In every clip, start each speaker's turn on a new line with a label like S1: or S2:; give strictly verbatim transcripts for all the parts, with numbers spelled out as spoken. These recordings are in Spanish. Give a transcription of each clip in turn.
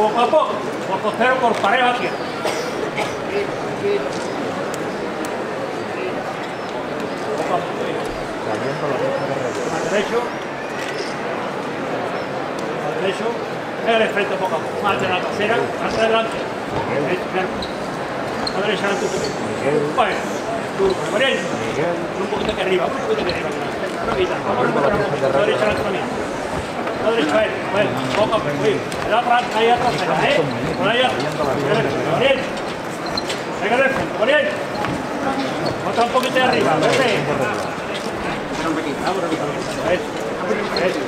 S1: poco a poco, por costero, por pareja aquí. Poco a poco. Al derecho. Al derecho. Pégale frente poco a poco. Más de la trasera, más adelante. A la derecha adelante un poquito. Bueno, tú, Mariel. Un poquito aquí arriba, un poquito aquí arriba. Vamos a recuperar un poquito. A la derecha adelante también. A la derecha, a ver. Bueno, poco a poco. Le da para ahí a trasera, ¿eh? Por allá. Mariel. Venga de frente, Mariel. Otra un poquito de arriba, vete. Un poquito, vamos a recuperar. Eso, eso.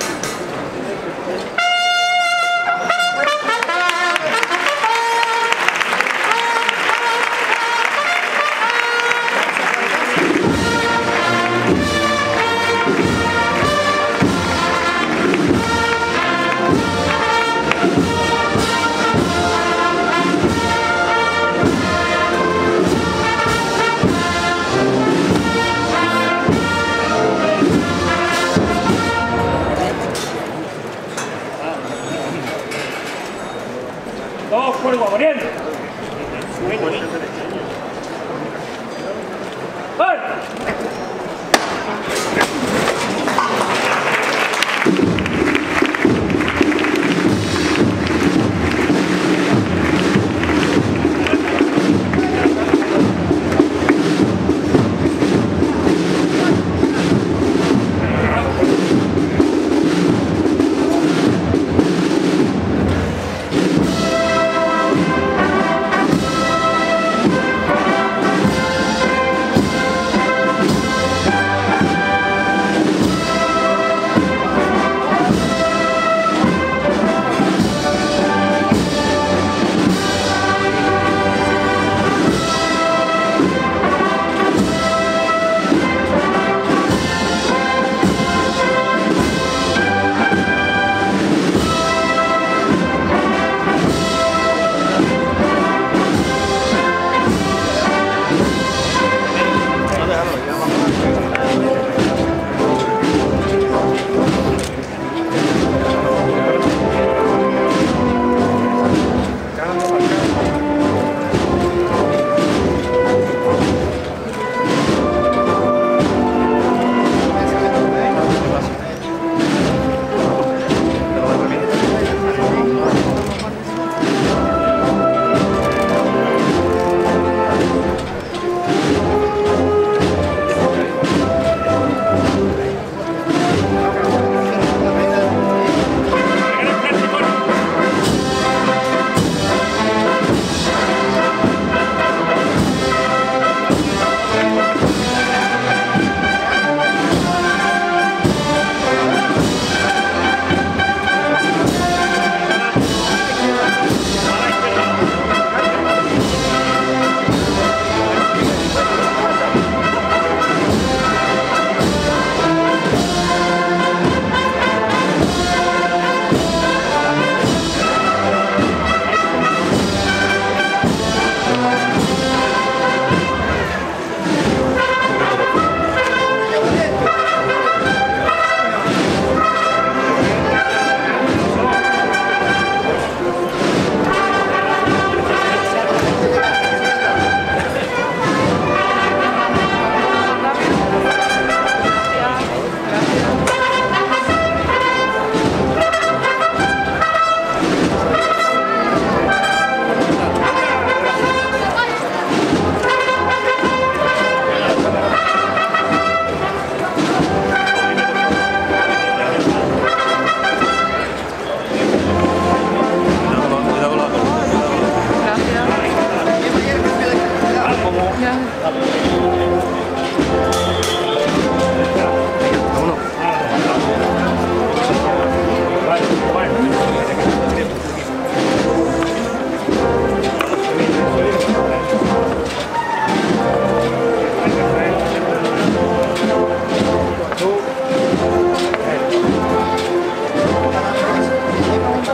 S1: Dos fuego, corriendo. ¡Vale!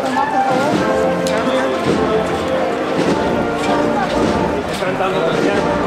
S1: Cantando,